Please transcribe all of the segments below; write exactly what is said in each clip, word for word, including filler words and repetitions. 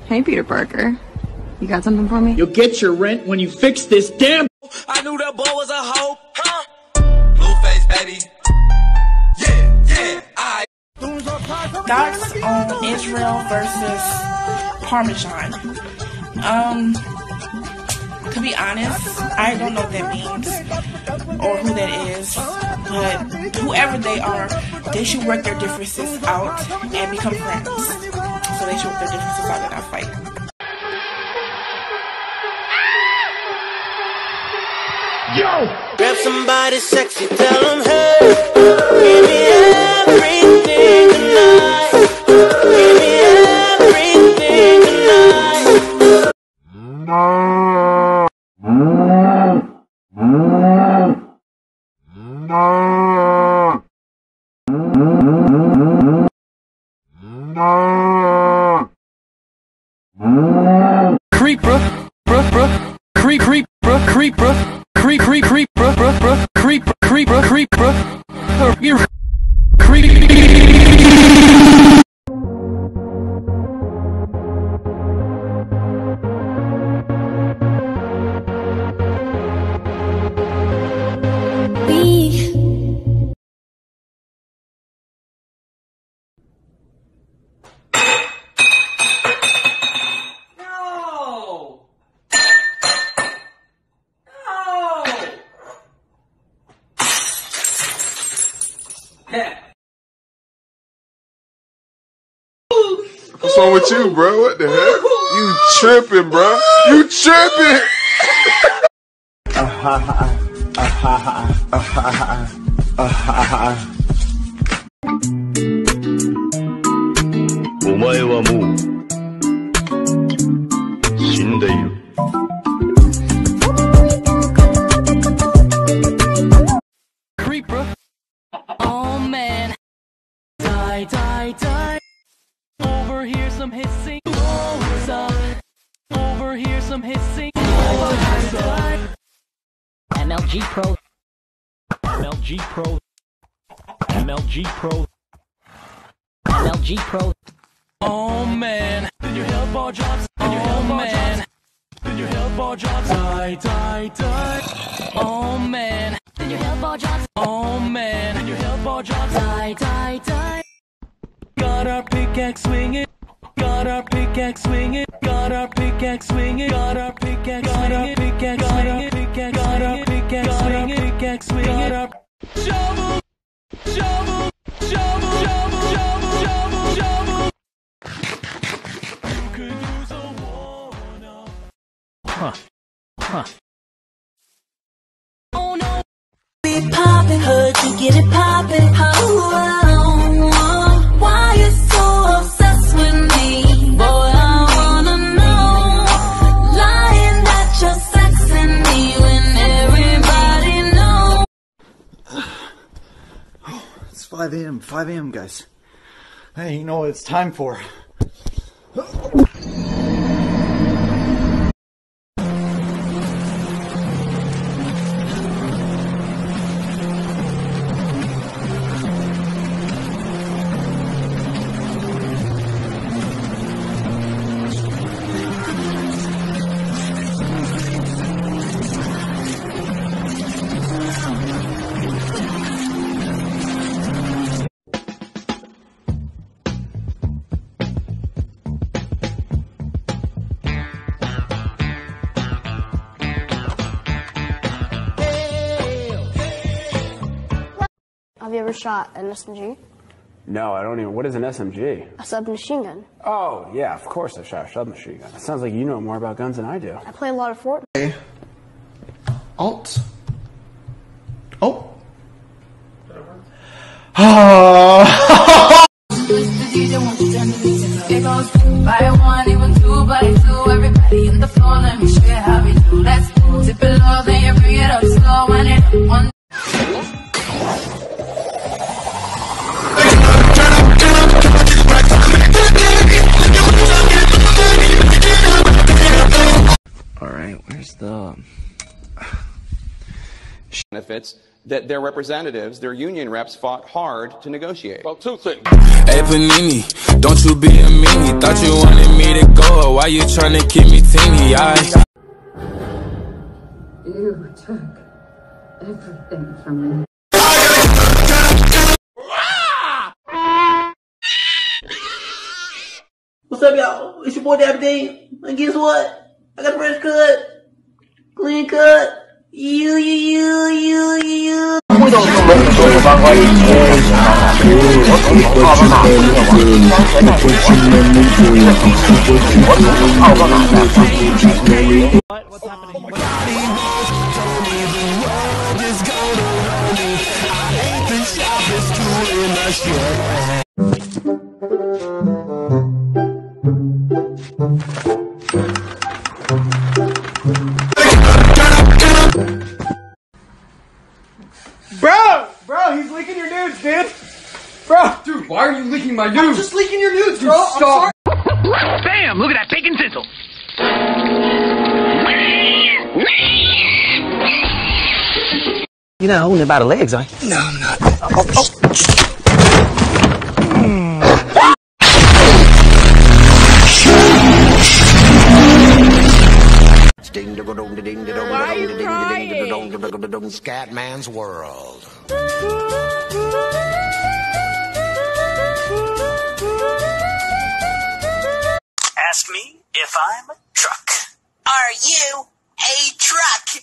Hey, Peter Parker. You got something for me? You'll get your rent when you fix this damn. I knew that boy was a hoe, huh? Blueface, baby. Yeah, yeah, I. Thoughts on Israel versus Parmesan. Um, to be honest, I don't know what that means or who that is, but whoever they are, they should work their differences out and become friends. So they should work their differences out and not fight. Yo! Grab somebody sexy, tell them, hey, give me everything tonight. Give me everything tonight. No. No. No. Creep, bruh, bruh, bruh, creep, creep, bruh, creep, bruh. Creep, creep, creep, bruh, bruh, bruh, creep, creep, bruh, creep, bruh, you creep. What's wrong with you, bro? What the heck? You tripping, bro? You tripping? Creep, bro. Oh man. Die, die, die. Over here some hissing. Oh, what's up? Over here some hissing. Oh, M L G Pro. M L G Pro. M L G Pro. M L G Pro. Oh man. Did your help all drops? Did your help all man. Did your help all drops? Die, die, die. Oh man. Did your help all drops? Oh man. Did your help all drops? Die, die, die. Got our pickaxe swinging. Got our pickaxe swinging. Got our pickaxe swinging. Got our pickaxe swinging. Got our pickaxe swinging. Got our pickaxe swinging. Pickaxe swinging. Got our shovel, shovel, shovel, shovel, shovel, shovel, shovel. You could use a one up. Huh? Huh? Oh no! Be poppin', heard you get it poppin'. Oh, why you so obsessed with me? Boy, I wanna know. Lying that you're sexing me when everybody knows. Oh, it's five A M five A M guys. Hey, you know what it's time for? Have you ever shot an S M G? No, I don't even. What is an S M G? A submachine gun. Oh, yeah, of course I shot a submachine gun. It sounds like you know more about guns than I do. I play a lot of Fortnite. Alt. Oh. Ah. It goes by one, even two, by two. Everybody in the floor, let me show you how we do. Let's go. Zip it low, then you bring it up slow. When it one. All right, where's the benefits that their representatives, their union reps, fought hard to negotiate? Well, two things. Hey Panini, don't you be a meanie. Thought you wanted me to go. Why Why you tryna keep me teeny eyes? You took everything from me. What's up, y'all? It's your boy Dabby D. And guess what? I got a fresh cut. Clean cut. You, you, you, you, you. 会动动轮所有八卦一切我从头奥巴马回灭亡第三全代国我从奥巴马在反击全美 What's happening? Bro! Bro, he's leaking your nudes, dude! Bro! Dude, why are you leaking my nudes? I'm just leaking your nudes, Dude, bro! stop! Bam! Look at that bacon sizzle! You're not holding it by the legs, are you? No, I'm not. Oh, oh. Why are you crying? Scatman's World. Ask me if I'm a truck. Are you a truck?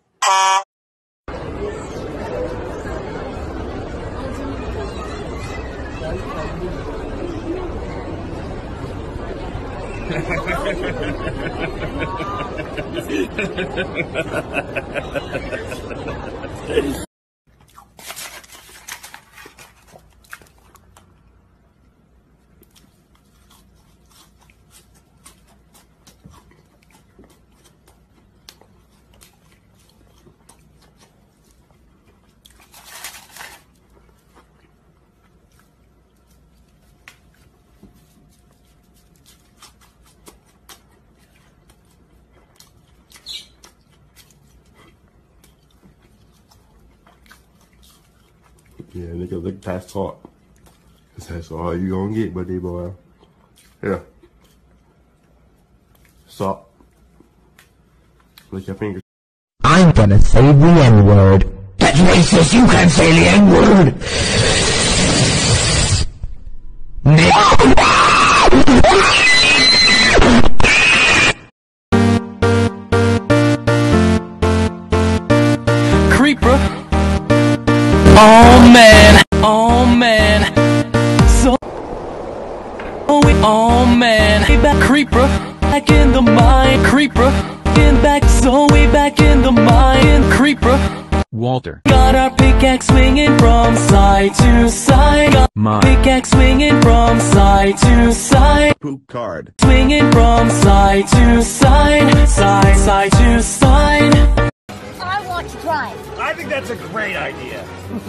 Yeah, nigga, look past talk. Cause that's all you gonna get, buddy boy. Yeah. Stop. Lick your fingers. I'm gonna say the N-word. That's racist, you can't say the N-word! Creeper. Oh man, oh man. So, oh man. Back creeper, back in the mine. Creeper, in back, so we back in the mine. Creeper. Walter. Got our pickaxe swinging from side to side. Got My pickaxe swinging from side to side. poop card. Swinging from side to side, side, side to side. I want to drive. I think that's a great idea.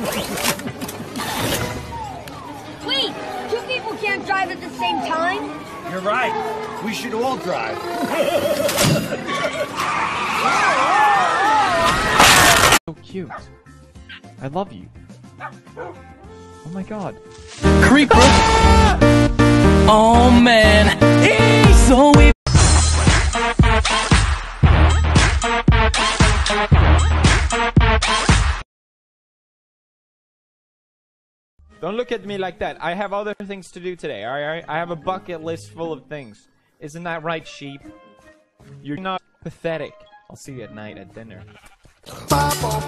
Wait, two people can't drive at the same time? You're right. We should all drive. So cute. I love you. Oh my god. Creeper. Oh man. So we. Don't look at me like that. I have other things to do today, alright? I have a bucket list full of things. Isn't that right, sheep? You're not pathetic. I'll see you at night at dinner.